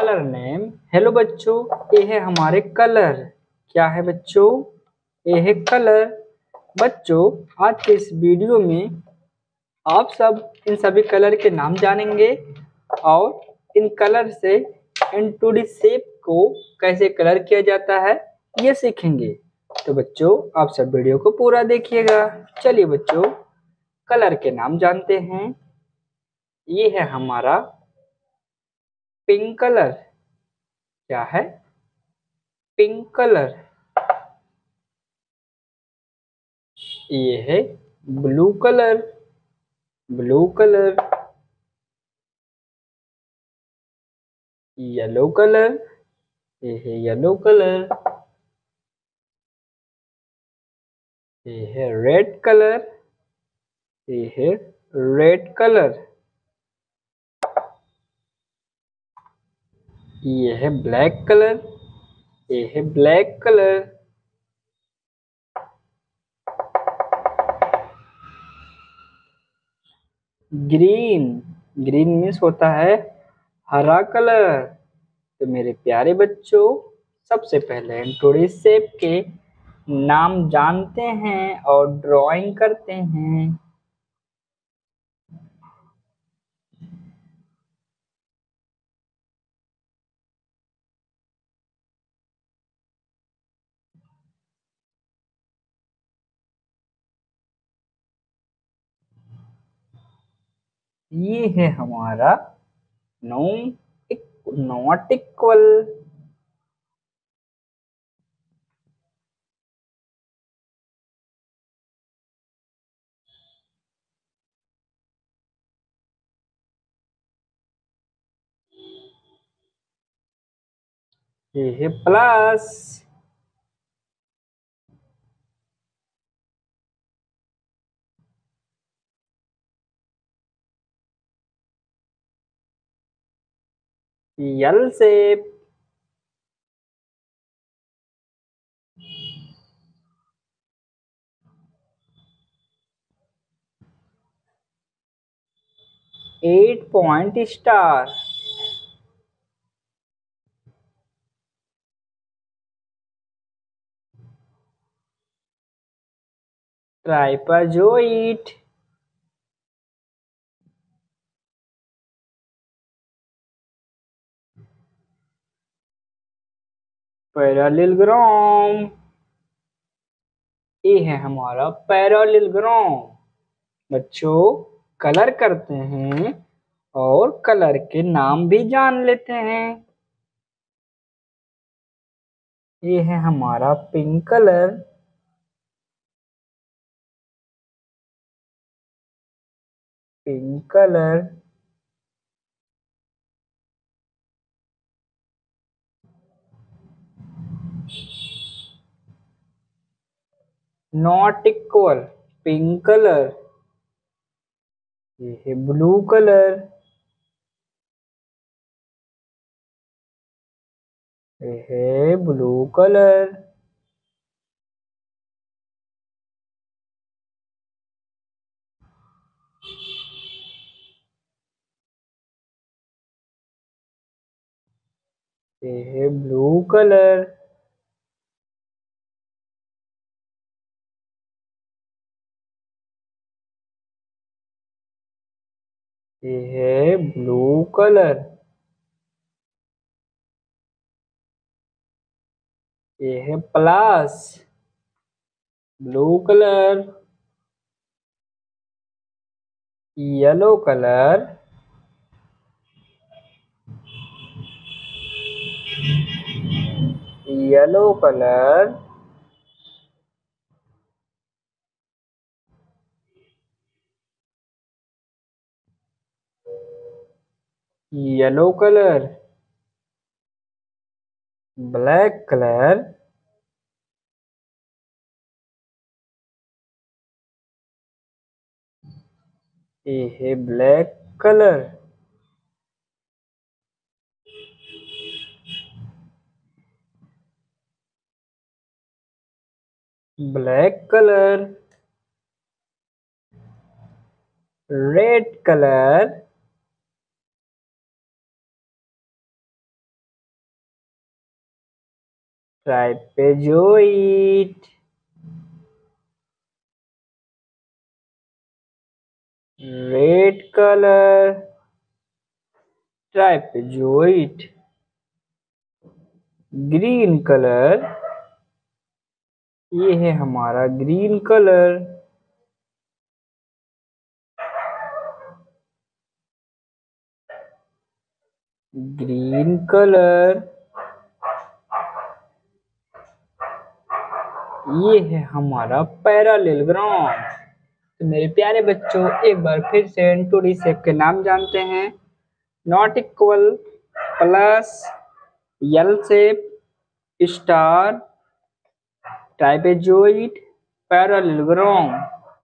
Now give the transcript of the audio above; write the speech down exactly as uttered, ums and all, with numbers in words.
Colour name. Hello बच्चों, ये है हमारे कलर। क्या है बच्चों? ये है कलर। बच्चों, आज के इस वीडियो में आप सब इन सभी कलर के नाम जानेंगे और इन कलर से इन टू डी शेप को कैसे कलर किया जाता है ये सीखेंगे। तो बच्चों, आप सब वीडियो को पूरा देखिएगा। चलिए बच्चों, कलर के नाम जानते हैं। ये है हमारा पिंक कलर। क्या है? Pink colour. ये है blue colour. Blue colour. Yellow colour. ये है येलो कलर। ये है रेड कलर। ये है रेड कलर। ये है ब्लैक कलर। ये है black colour. Green. Green means होता है हरा कलर। तो मेरे प्यारे बच्चों, सबसे पहले हम थोड़ी शेप के नाम जानते हैं और ड्राइंग करते हैं। ये है हमारा नो नॉट इक्वल। ये है plus. L shape. Eight point star. Trapezoid. Parallelogram. ये है हमारा पैरेललोग्राम। बच्चों, कलर करते हैं और कलर के नाम भी जान लेते हैं। ये है हमारा pink colour. Pink colour. Not equal. Pink colour. ये है ब्लू कलर। ये है ब्लू कलर। ये है ब्लू कलर। ये है ब्लू कलर। ये है plus. Blue colour. Yellow colour. Yellow colour. Yellow colour. Black colour. ये है black colour. Black colour. Red colour. Trapezoid, red colour, trapezoid, green colour, ये है हमारा ग्रीन कलर, ग्रीन कलर, ये है हमारा पैरेललोग्राम। तो मेरे प्यारे बच्चों, एक बार फिर से टू डी शेप के नाम जानते हैं। Not equal, plus, L shape, star, trapezoid, parallelogram.